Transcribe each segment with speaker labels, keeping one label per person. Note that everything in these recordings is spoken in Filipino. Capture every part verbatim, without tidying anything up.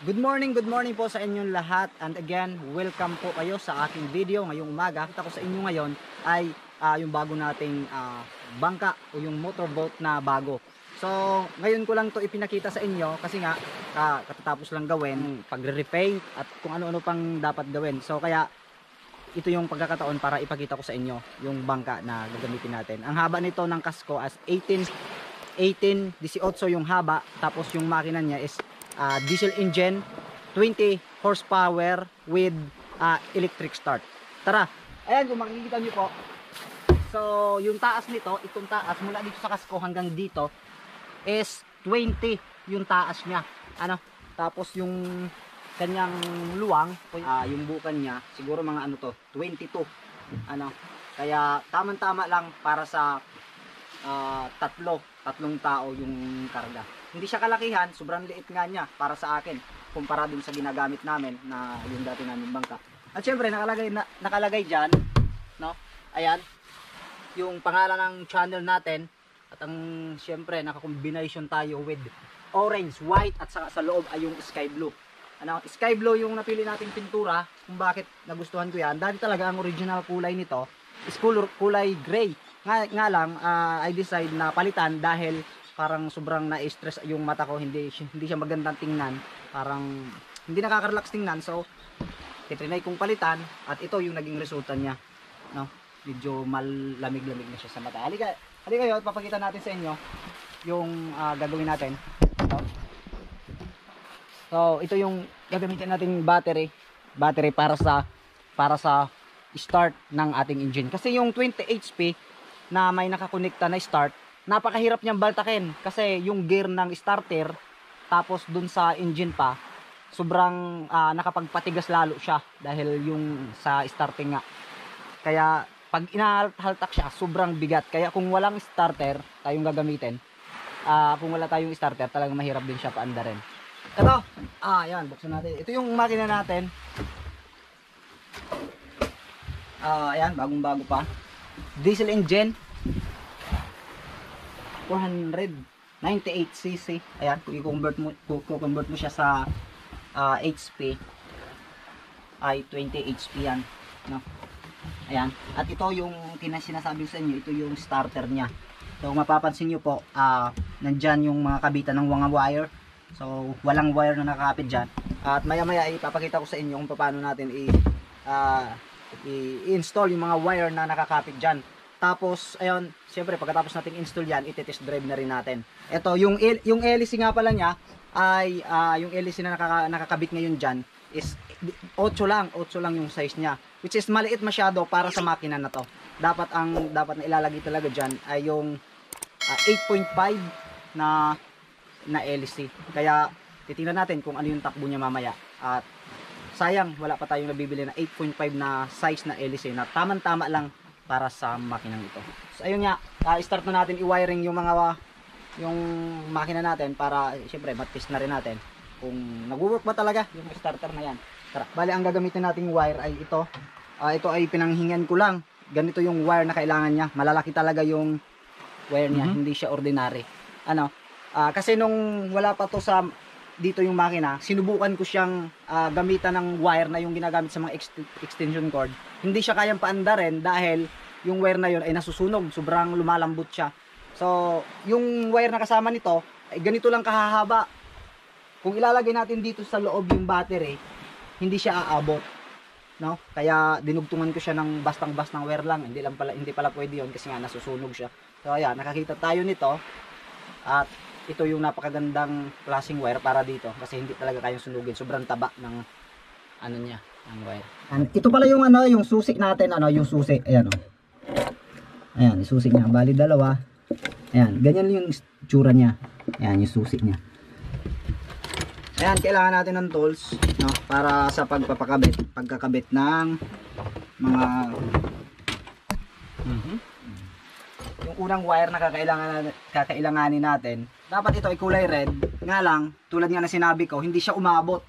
Speaker 1: Good morning, good morning po sa inyong lahat. And again, welcome po kayo sa aking video ngayong umaga. Kita ko sa inyo ngayon ay uh, yung bago nating uh, bangka o yung motorboat na bago. So, ngayon ko lang to ipinakita sa inyo kasi nga uh, katatapos lang gawin, pagre-repaint at kung ano-ano pang dapat gawin. So, kaya ito yung pagkakataon para ipakita ko sa inyo yung bangka na gagamitin natin. Ang haba nito ng kasko as eighteen, eighteen, eighteen yung haba, tapos yung makina niya is Uh, diesel engine, twenty horsepower with uh, electric start. Tara, ayan kung makikita nyo po. So yung taas nito, itong taas mula dito sa kasko hanggang dito is twenty yung taas niya. Ano? Tapos yung kanyang luwang, uh, yung bukan niya, siguro mga ano to, twenty-two. Ano? Kaya tamang-tama lang para sa uh, tatlo, tatlong tao yung karga. Hindi siya kalakihan, sobrang liit nga niya para sa akin kumpara dun sa ginagamit namin na yung dati namin bangka. At syempre nakalagay na, nakalagay diyan, no? Ayan, yung pangalan ng channel natin at ang syempre naka-combination tayo with orange, white at saka sa loob ay yung sky blue. Ano, sky blue yung napili nating pintura kung bakit nagustuhan ko yan. Dati talaga ang original kulay nito is kulay gray. Nga, nga lang uh, I decide na palitan dahil parang sobrang na-stress yung mata ko, hindi hindi siya magandang tingnan, parang hindi nakaka-relax tingnan. So tinry kong palitan at ito yung naging resulta niya, no? Medyo malamig-lamig na siya sa mata. Halika, halika kayo, papakita natin sa inyo yung uh, gagawin natin. So, so ito yung gagamitin nating battery, battery para sa para sa start ng ating engine. Kasi yung twenty H P na may nakakonekta na start, napakahirap niyang baltakin kasi yung gear ng starter tapos dun sa engine pa sobrang uh, nakapagpatigas lalo siya dahil yung sa starting nga. Kaya pag inahaltak siya sobrang bigat, kaya kung walang starter tayong gagamitin, uh, kung wala tayong starter talagang mahirap din siya paandarin. Ito, ah yan, buksan natin. Ito yung makina natin. Ah, uh, ayan, bagong bago pa. Diesel engine, four ninety-eight c c. Ayan, kung i-convert mo, i-convert mo siya sa uh, H P ay twenty H P yan, no? Ayan, at ito yung sinasabi sa inyo, ito yung starter niya. So mapapansin niyo po, uh, nandyan yung mga kabitan ng mga wire. So walang wire na nakakapit dyan. At maya maya ipapakita ko sa inyo kung paano natin i uh, i-install yung mga wire na nakakapit dyan. Tapos ayun, siyempre pagkatapos nating install yan, iti-test drive na rin natin. Ito yung yung hélice nga pala niya ay uh, yung hélice na nakaka, nakakabit ngayon diyan is eight lang, eight lang yung size niya, which is maliit masyado para sa makina na to. Dapat ang dapat na ilalagay talaga diyan ay yung uh, eight point five na na hélice. Kaya titingnan natin kung ano yung takbo niya mamaya. At sayang wala pa tayong nabibili na eight point five na size na hélice na tamang-tama lang para sa makinang ito. So ayun nga, uh, start na natin i-wiring yung mga uh, yung makina natin para eh, syempre mat-test na rin natin kung nag-work ba talaga yung starter na yan. Tara, bali ang gagamitin nating wire ay ito. Uh, ito ay pinanghingan ko lang. Ganito yung wire na kailangan niya. Malalaki talaga yung wire niya, mm-hmm. Hindi siya ordinary. Ano? Uh, kasi nung wala pa to sa dito yung makina, sinubukan ko siyang uh, gamitan ng wire na yung ginagamit sa mga ext extension cord. Hindi siya kayang paandarin dahil yung wire na yun ay nasusunog, sobrang lumalambot siya. So yung wire na kasama nito ay ganito lang kahahaba. Kung ilalagay natin dito sa loob yung battery, hindi siya aabot, no? Kaya dinugtungan ko siya ng bastang-bastang wire lang. Hindi lang pala, hindi pala pwede yun kasi nga nasusunog siya. So ayan, nakakita tayo nito. At ito yung napakagandang klaseng wire para dito kasi hindi talaga kayang sunugin, sobrang taba ng ano niya, ng wire. And ito pala yung ano, yung susi natin, ano, yung susi, ayan oh. Ayan, yung susi niya, bali dalawa. Ayan, ganyan yung tsura niya. Ayan, yung susi niya. Ayan, kailangan natin ng tools, no, para sa pagpapakabit, pagkakabit ng mga mm-hmm. Yung unang wire na kakailangan, kakailanganin natin, dapat ito ay kulay red. Nga lang, tulad nga na sinabi ko, hindi siya umabot.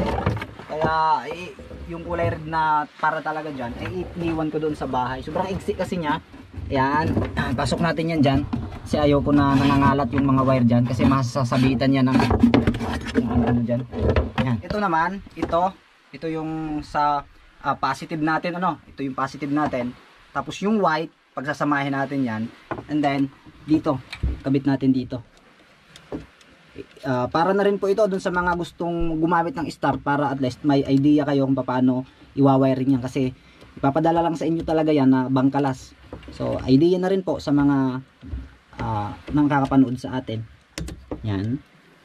Speaker 1: Kaya eh, yung kulay red na para talaga dyan, ay iniwan ko doon sa bahay. Sobrang iksi kasi niya. Ayan, pasok natin yan dyan. kasi ayaw ko na nangangalat yung mga wire dyan kasi masasabitan yan ng ano, ano dyan. Yan. Ito naman, ito ito yung sa uh, positive natin, ano, ito yung positive natin, tapos yung white pagsasamahin natin yan, and then dito kabit natin dito. Uh, para na rin po ito dun sa mga gustong gumamit ng star, para at least may idea kayo kung paano iwawiring yan, kasi ipapadala lang sa inyo talaga yan na bangkalas. So idea na rin po sa mga uh, nang kakapanood sa atin. Yan.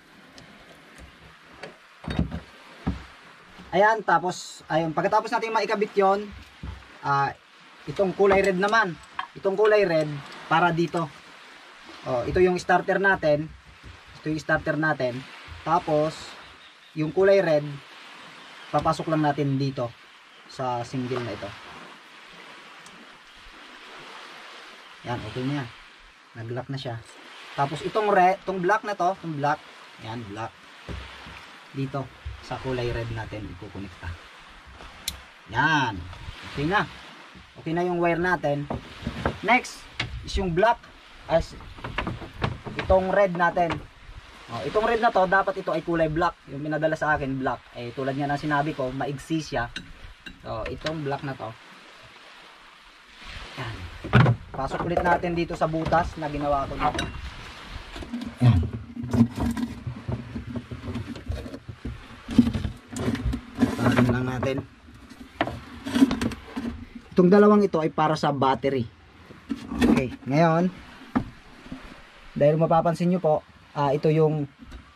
Speaker 1: Ayan, tapos ayun, pagkatapos natin maikabit yon, uh, itong kulay red naman, itong kulay red para dito. Oh, ito yung starter natin. Ito yung starter natin. Tapos yung kulay red papasok lang natin dito sa single na ito. Yan, okay na yan. Nag-lock na siya. Tapos itong red, itong black na to, itong black, yan, black. Dito sa kulay red natin ikukunikta. Yan. Okay na. Okay na yung wire natin. Next is yung black, as itong red natin. Oh, itong red na to, dapat ito ay kulay black. Yung pinadala sa akin, black. Eh, tulad nga ng sinabi ko, maigsi siya. So, itong black na to. Yan. Pasok ulit natin dito sa butas na ginawa ko dito. Yan. Tarin lang natin. Itong dalawang ito ay para sa battery. Okay, ngayon, dahil mapapansin nyo po, Uh, ito yung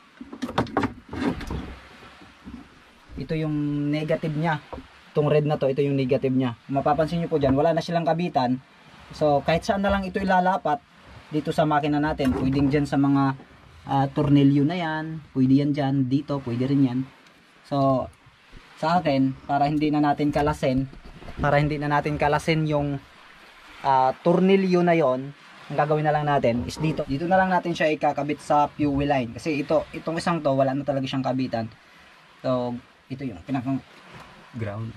Speaker 1: ito yung negative niya. Itong red na to, ito yung negative niya. Mapapansin niyo po diyan, wala na silang kabitan. So kahit saan na lang ito ilalapat dito sa makina natin. Pwedeng diyan sa mga uh, tornilyo na yan, pwede yan diyan, dito pwede rin yan. So sa akin, para hindi na natin kalasin, para hindi na natin kalasin yung uh, tornilyo na yon, ang gagawin na lang natin is dito. Dito na lang natin siya ikakabit sa fuel line. Kasi ito, itong isang to, wala na talaga siyang kabitan. So, ito yung pinakang ground.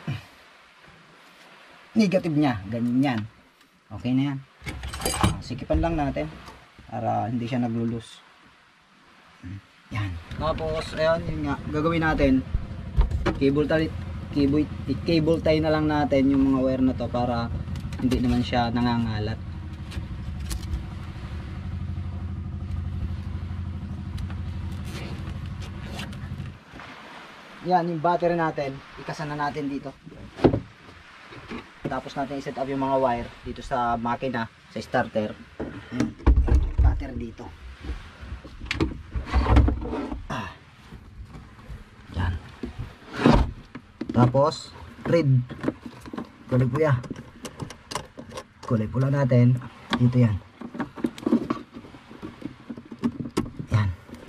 Speaker 1: Negative niya. Ganyan. Okay na yan. Sikipan lang natin para hindi siya naglulus. Yan. Tapos, ayun, yun nga. Gagawin natin. Cable tie, cable, cable tie na lang natin yung mga wire na to para hindi naman siya nangangalat. Yan, yung battery natin, ikasan na natin dito. Tapos natin i-set up yung mga wire dito sa makina, sa starter. Yan, battery dito. Ah. Yan. Tapos, red. Kulay pula. Kulay pula natin. Dito yan. Yan.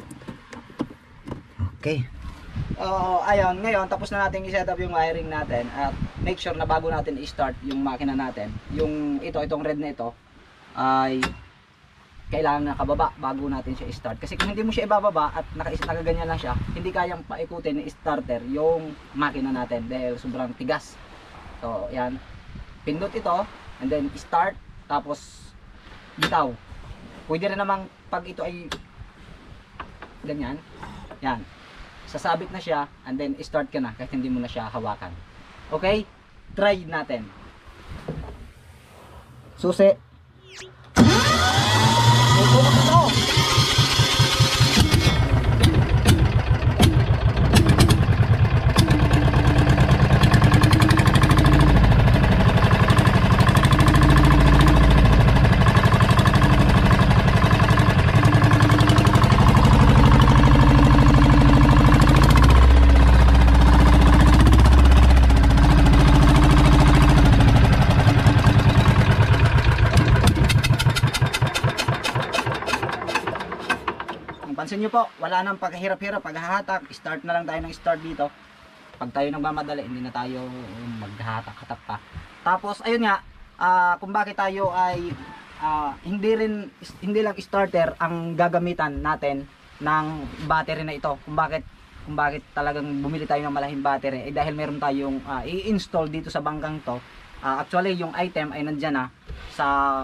Speaker 1: Okay. Uh, ayun, ngayon tapos na natin i-set up yung wiring natin at make sure na bago natin i-start yung makina natin, yung ito, itong red na ito ay kailangan nakababa bago natin siya i-start. Kasi kung hindi mo siya ibababa at nakaganyan lang siya, hindi kayang paikutin ni starter yung makina natin dahil sobrang tigas. So, yan. Pindot ito and then start, tapos bitaw. Pwede rin namang pag ito ay ganyan, yan, sasabit na siya and then start ka na kahit hindi mo na siya hawakan. Okay? Try natin. Susi. Ito na ito. Pansin nyo po, wala nang paghihirap-hirap, paghahatak, start na lang tayo ng start dito. Pag tayo nagmamadali, hindi na tayo maghahatak-hatak pa. Tapos, ayun nga, uh, kung bakit tayo ay uh, hindi rin, hindi lang starter ang gagamitan natin ng battery na ito. Kung bakit, kung bakit talagang bumili tayo ng malaking battery, eh dahil meron tayong uh, i-install dito sa bangkang to. Uh, actually, yung item ay nandyan na sa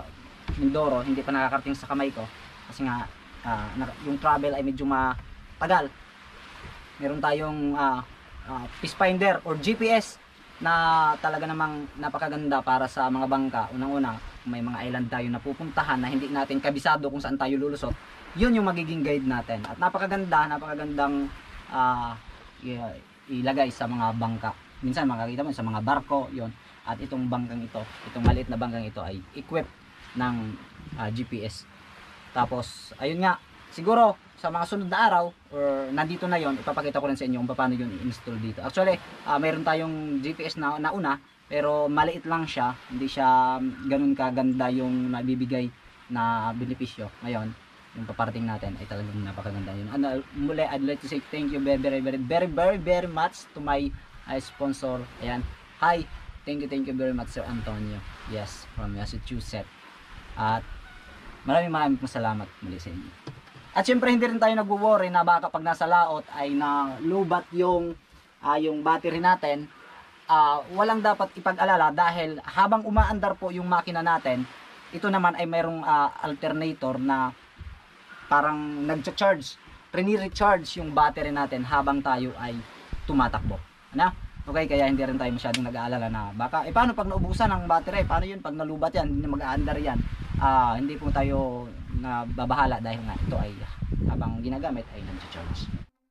Speaker 1: Mindoro, hindi pa nakakarating sa kamay ko kasi nga uh, yung travel ay medyo matagal. Meron tayong uh, uh, Fish Finder or G P S na talaga namang napakaganda para sa mga bangka. Unang-una, may mga island tayo na pupuntahan na hindi natin kabisado kung saan tayo lulusot. Yun yung magiging guide natin. At napakaganda, napakagandang uh, ilagay sa mga bangka. Minsan makakita mo sa mga barko, yon. At itong bangkang ito, itong maliit na bangkang ito ay equipped ng uh, G P S. Tapos, ayun nga, siguro sa mga sunod na araw or nandito na yon, ipapakita ko rin sa inyo kung paano yun i-install dito. Actually, uh, mayroon tayong G P S na nauna, pero maliit lang siya, hindi siya ganun kaganda yung nabibigay na benepisyo. Ngayon, yung paparating natin ay talagang napakaganda yun. And, uh, muli, I'd like to say thank you very, very, very, very, very, very much to my uh, sponsor. Ayan. Hi, thank you, thank you very much, Sir Antonio. Yes, from Massachusetts. At maraming maraming salamat muli sa inyo. At syempre hindi rin tayo nagwo-worry na baka pag nasa laot ay nalubat yung uh, yung battery natin. Uh, walang dapat ipag-alala dahil habang umaandar po yung makina natin, ito naman ay mayroong uh, alternator na parang nagcha-charge, re-recharge yung battery natin habang tayo ay tumatakbo. Ano? Okay, kaya hindi rin tayo masyadong nag-aalala na baka, eh paano pag naubusan ang battery? Paano yun pag nalubat yan? Hindi na mag-aandar yan. Uh, hindi po tayo na babahala dahil nga ito ay habang ginagamit ay nag-charge.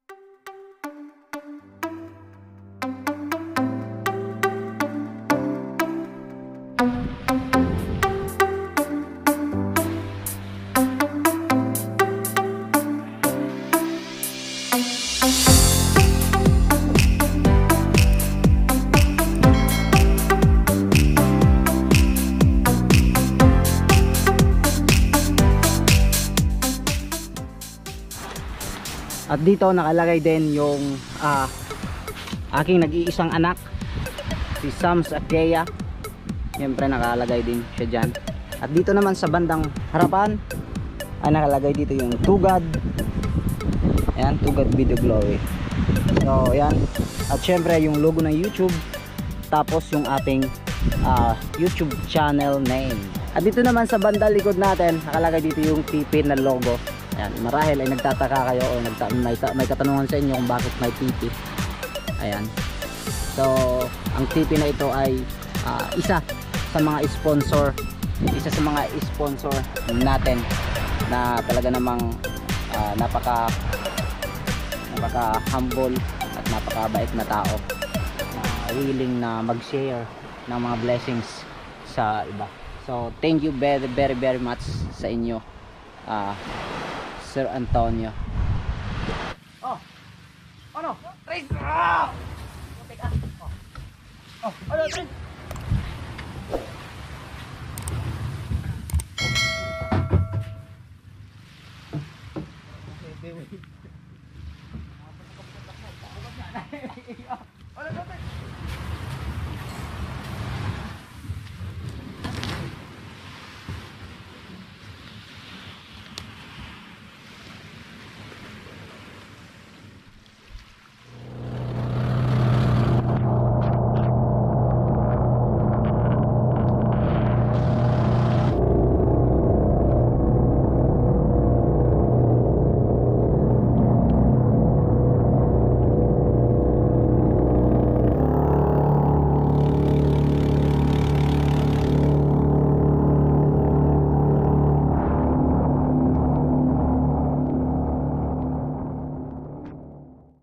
Speaker 1: At dito nakalagay din yung uh, aking nag-iisang anak, si Sams Akea. Siyempre nakalagay din siya dyan. At dito naman sa bandang harapan ay nakalagay dito yung Tugad. Ayan, Tugad Video Glory. So ayan. At syempre yung logo ng YouTube. Tapos yung ating uh, YouTube channel name. At dito naman sa bandang likod natin nakalagay dito yung T P na logo. Ayan, marahil ay nagtataka kayo o nagta may, may katanungan sa inyo kung bakit may T P. Ayan. So, ang T P na ito ay uh, isa sa mga sponsor, isa sa mga sponsor natin na talaga namang uh, napaka napaka humble at napakabait na tao. Uh, willing na mag-share ng mga blessings sa iba. So, thank you very very very much sa inyo. Uh, Sir Antonio. Oh. Ano? Trace. Ah! Oh. Oh, ano, Trace?